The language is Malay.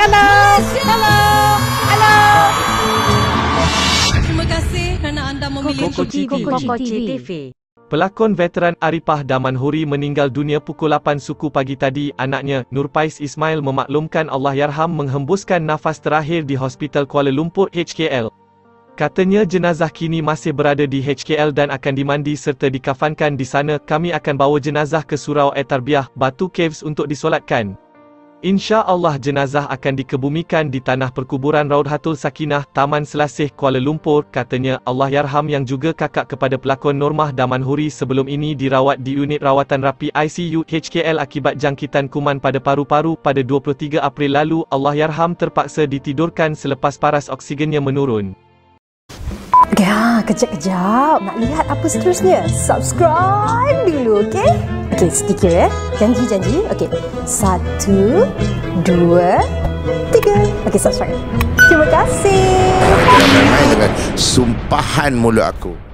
Hello. Hello. Hello. Terima kasih kerana anda memilih Kokoci TV. Pelakon veteran Arifah Damanhuri meninggal dunia pukul 8 suku pagi tadi. Anaknya, Nurpais Ismail memaklumkan Allahyarham menghembuskan nafas terakhir di Hospital Kuala Lumpur HKL. Katanya jenazah kini masih berada di HKL dan akan dimandi serta dikafankan di sana. Kami akan bawa jenazah ke Surau Air-Tarbiyah, Batu Caves untuk disolatkan. Insya-Allah jenazah akan dikebumikan di tanah perkuburan Raudhatul Sakinah, Taman Selasih, Kuala Lumpur. Katanya, Allahyarham yang juga kakak kepada pelakon Normah Damanhuri sebelum ini dirawat di unit rawatan rapi ICU HKL akibat jangkitan kuman pada paru-paru pada 23 April lalu. Allahyarham terpaksa ditidurkan selepas paras oksigennya menurun. Ya, kejap-kejap. Nak lihat apa seterusnya? Subscribe dulu, okey? Okey, sedikit ya. Janji. Okey. 1, 2, 3. Okey, subscribe. Terima kasih. Jangan main-main dengan sumpahan mulut aku.